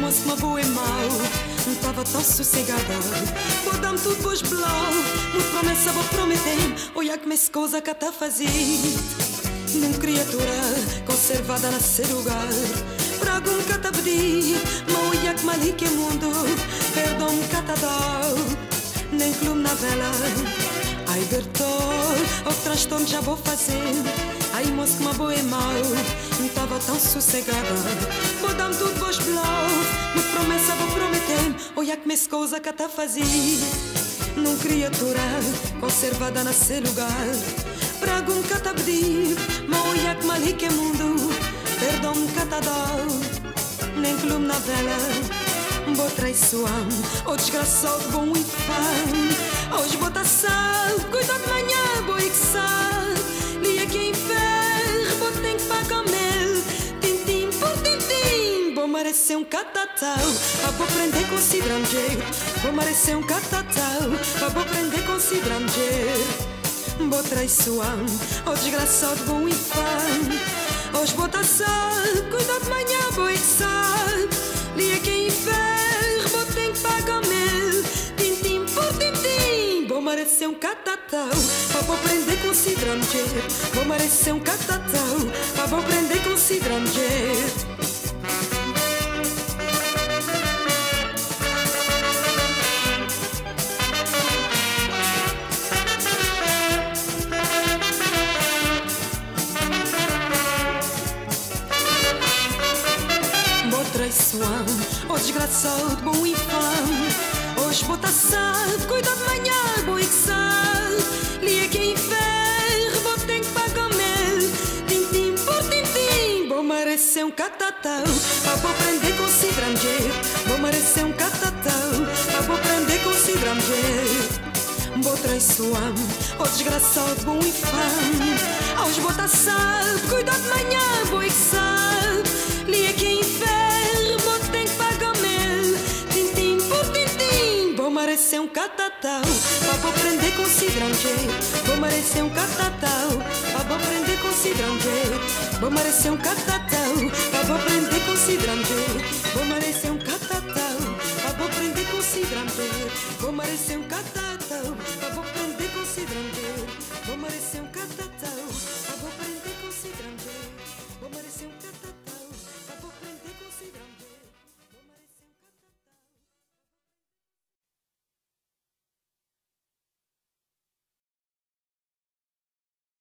moço, uma boa e mau. Não tava tão sossegada. Vou dar-me tudo pôs blau. Muito promessa, vou prometer. Olha que me coisa que tá fazendo. Num criatura conservada nesse lugar. Para algum que tá pedir. Mas olha que mal que mundo. Perdão que tá dado. Nem clube na vela. Ai, Bertol, o transtorno já vou fazer. Ai, moço, uma boa e mau. Não tava tão sossegada. Vou dar-me tudo vos blau. Muito promessa, vou prometer. Olha que me coisa que tá fazendo. Num criatura conservada nesse lugar. Para algum que tá pedir. Mas olha que mal que mundo. Perdão que tá dado. Nem clube na vela. Vou traiçoar, oh desgraçado, bom e fã. Hoje vou taçar, cuidado de manhã, vou ixar. Lia que inferno, vou ter que pagar mel. Tintim por tintim, vou merecer catatau. Vou prender com cidranjeiro, vou merecer catatau. Vou prender com cidranjeiro. Vou traiçoar, oh desgraçado, bom e fã. Hoje vou taçar, cuidado de manhã, vou ixar. Lia que inferno, vou ter que pagar mel. Tintim por tintim, vou merecer catatau. Vou prender com cidranjeiro, vou merecer catatau. Vou prender com cidranjeiro. Oh desgraçado, bom infame. Hoje vou taçar, cuidado de manhã, vou ixar. Lia que inferno, vou ter que pagar mel. Tintim por tintim, vou merecer catatau. Vou prender com cidranjeiro, vou merecer catatau. Vou prender com cidranjeiro. Vou traiçoar, oh desgraçado, bom infame. Hoje vou taçar, cuidado de manhã, vou ixar. Lia que inferno, vou ter que pagar mel. Tintim por tintim, vou merecer catatau. Vou prender com cidranjeiro, vou merecer catatau. Vou prender com cidranjeiro, vou merecer catatau. Vou prender com cidranjeiro, vou merecer catatau. Vou prender com cidranjeiro, vou merecer catatau. Vou prender com cidranjeiro, vou merecer catatau.